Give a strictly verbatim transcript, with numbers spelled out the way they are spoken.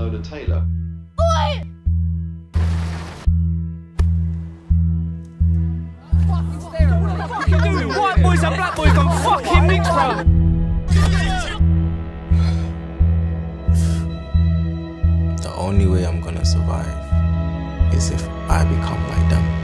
Lola Taylor. Oi! What you doing? White boys and black boys don't fucking mix, bro. The only way I'm gonna survive is if I become like them.